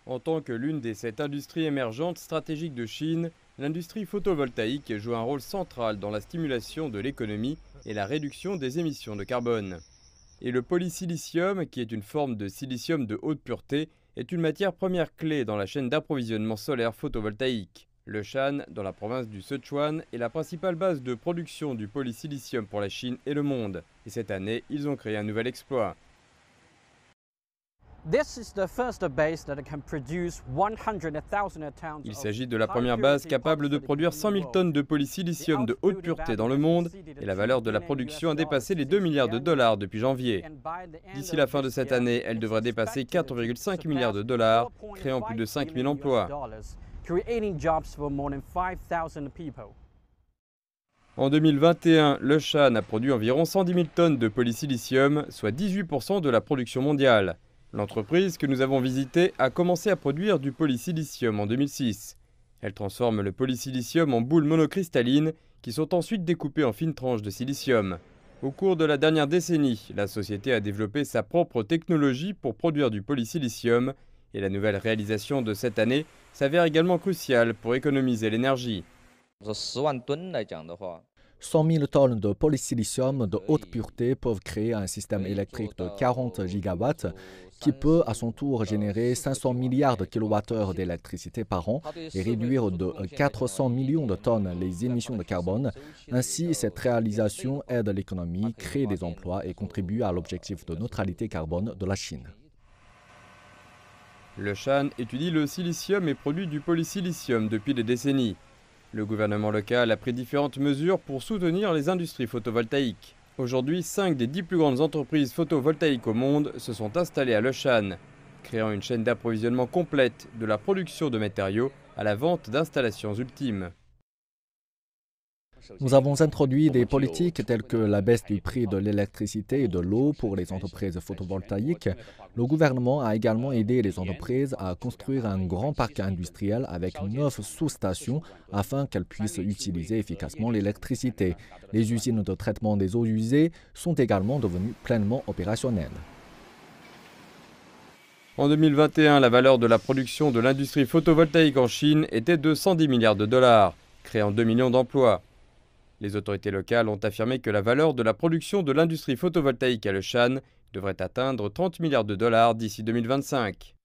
En tant que l'une des 7 industries émergentes stratégiques de Chine, l'industrie photovoltaïque joue un rôle central dans la stimulation de l'économie et la réduction des émissions de carbone. Et le polysilicium, qui est une forme de silicium de haute pureté, est une matière première clé dans la chaîne d'approvisionnement solaire photovoltaïque. Le Shan, dans la province du Sichuan, est la principale base de production du polysilicium pour la Chine et le monde. Et cette année, ils ont créé un nouvel exploit. Il s'agit de la première base capable de produire 100 000 tonnes de polysilicium de haute pureté dans le monde et la valeur de la production a dépassé les 2 milliards de dollars depuis janvier. D'ici la fin de cette année, elle devrait dépasser 4,5 milliards de dollars, créant plus de 5 000 emplois. En 2021, le Shan a produit environ 110 000 tonnes de polysilicium, soit 18% de la production mondiale. L'entreprise que nous avons visitée a commencé à produire du polysilicium en 2006. Elle transforme le polysilicium en boules monocristallines qui sont ensuite découpées en fines tranches de silicium. Au cours de la dernière décennie, la société a développé sa propre technologie pour produire du polysilicium et la nouvelle réalisation de cette année s'avère également cruciale pour économiser l'énergie. 100 000 tonnes de polysilicium de haute pureté peuvent créer un système électrique de 40 gigawatts qui peut à son tour générer 500 milliards de kilowattheures d'électricité par an et réduire de 400 millions de tonnes les émissions de carbone. Ainsi, cette réalisation aide l'économie, crée des emplois et contribue à l'objectif de neutralité carbone de la Chine. Le Shan étudie le silicium et produit du polysilicium depuis des décennies. Le gouvernement local a pris différentes mesures pour soutenir les industries photovoltaïques. Aujourd'hui, 5 des 10 plus grandes entreprises photovoltaïques au monde se sont installées à Le Shan, créant une chaîne d'approvisionnement complète de la production de matériaux à la vente d'installations ultimes. Nous avons introduit des politiques telles que la baisse du prix de l'électricité et de l'eau pour les entreprises photovoltaïques. Le gouvernement a également aidé les entreprises à construire un grand parc industriel avec 9 sous-stations afin qu'elles puissent utiliser efficacement l'électricité. Les usines de traitement des eaux usées sont également devenues pleinement opérationnelles. En 2021, la valeur de la production de l'industrie photovoltaïque en Chine était de 110 milliards de dollars, créant 2 millions d'emplois. Les autorités locales ont affirmé que la valeur de la production de l'industrie photovoltaïque à Le Shan devrait atteindre 30 milliards de dollars d'ici 2025.